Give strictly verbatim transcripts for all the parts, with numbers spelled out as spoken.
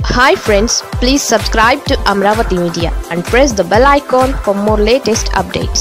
Hi friends, please subscribe to Amravati Media and press the bell icon for more latest updates.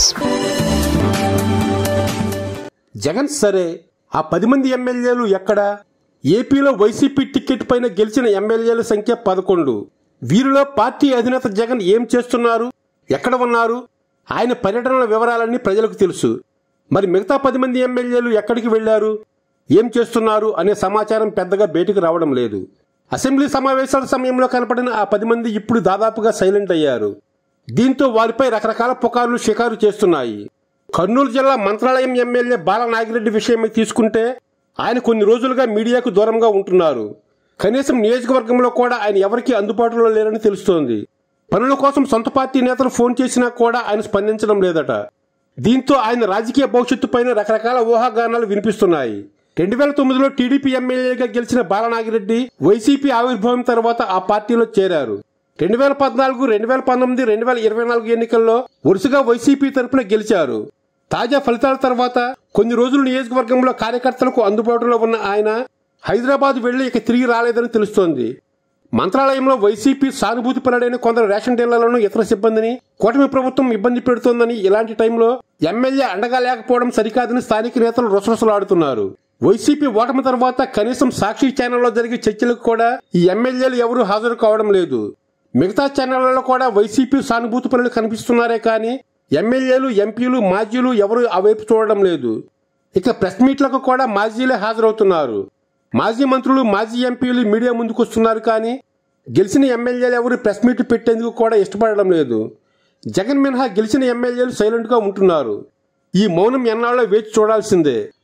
Jagan సరే ఆ పది మంది ఎమ్మెల్యేలు ఎక్కడ? ఏపీలో వైసీపీ టికెట్ పైన గెలిచిన ఎమ్మెల్యేల సంఖ్య పదకొండు. వీరిలో పార్టీ అధినేత జగన్ ఏం చేస్తున్నారు, ఎక్కడ ఉన్నారు? ఆయన పర్యటనల వివరాలన్నీ ప్రజలకు తెలుసు. మరి మిగతా పది మంది ఎమ్మెల్యేలు ఎక్కడికి వెళ్లారు, ఏం చేస్తున్నారు అనే సమాచారం పెద్దగా బయటకు రావడం లేదు. అసెంబ్లీ సమావేశాల సమయంలో కనపడిన ఆ పది మంది ఇప్పుడు దాదాపుగా సైలెంట్ అయ్యారు. దీంతో వారిపై రకరకాల పుకార్లు షికారు చేస్తున్నాయి. కర్నూలు జిల్లా మంత్రాలయం ఎమ్మెల్యే బాల నాగిరెడ్డి విషయమై తీసుకుంటే ఆయన కొన్ని రోజులుగా మీడియాకు దూరంగా ఉంటున్నారు. కనీసం నియోజకవర్గంలో కూడా ఆయన ఎవరికీ అందుబాటులో లేరని తెలుస్తోంది. పనుల కోసం సొంత పార్టీ నేతలు ఫోన్ చేసినా కూడా ఆయన స్పందించడం లేదట. దీంతో ఆయన రాజకీయ భవిష్యత్తు పైన రకరకాల ఊహాగానాలు వినిపిస్తున్నాయి. రెండు వేల తొమ్మిదిలో టీడీపీ ఎమ్మెల్యేగా గెలిచిన బాలనాగిరెడ్డి వైసీపీ ఆవిర్భావం తర్వాత ఆ పార్టీలో చేరారు. రెండు వేల పద్నాలుగు రెండు వేల పంతొమ్మిది రెండు వేల ఇరవై నాలుగు ఎన్నికల్లో వరుసగా వైసీపీ తరఫున గెలిచారు. తాజా ఫలితాల తర్వాత కొన్ని రోజులు నియోజకవర్గంలో కార్యకర్తలకు అందుబాటులో ఉన్న ఆయన హైదరాబాద్ వెళ్లి ఇక తిరిగి రాలేదని తెలుస్తోంది. మంత్రాలయంలో వైసీపీ సానుభూతి పరుడైన కొందరు రేషన్ డీలర్లను, ఇతర సిబ్బందిని కూటమి ప్రభుత్వం ఇబ్బంది పెడుతోందని, ఇలాంటి టైంలో ఎమ్మెల్యే అండగా లేకపోవడం సరికాదని స్థానిక నేతలు రుసరుసలాడుతున్నారు. వైసీపీ ఓటమి తర్వాత కనీసం సాక్షి ఛానల్లో జరిగే చర్చలకు కూడా ఈ ఎమ్మెల్యేలు ఎవరూ హాజరు కావడం లేదు. మిగతా ఛానళ్లలో కూడా వైసీపీ సానుభూతి పరులు కనిపిస్తున్నారే కానీ ఎమ్మెల్యేలు, ఎంపీలు, మాజీలు ఎవరూ అవేపు చూడడం లేదు. ఇక ప్రెస్ మీట్లకు కూడా మాజీలే హాజరవుతున్నారు. మాజీ మంత్రులు, మాజీ ఎంపీలు మీడియా ముందుకు వస్తున్నారు కానీ గెలిచిన ఎమ్మెల్యేలు ఎవరు ప్రెస్ మీట్ పెట్టేందుకు కూడా ఇష్టపడడం లేదు. జగన్ మినహా గెలిచిన ఎమ్మెల్యేలు సైలెంట్ గా ఉంటున్నారు. ఈ మౌనం ఎన్నాళ్ళో వేచి చూడాల్సిందే.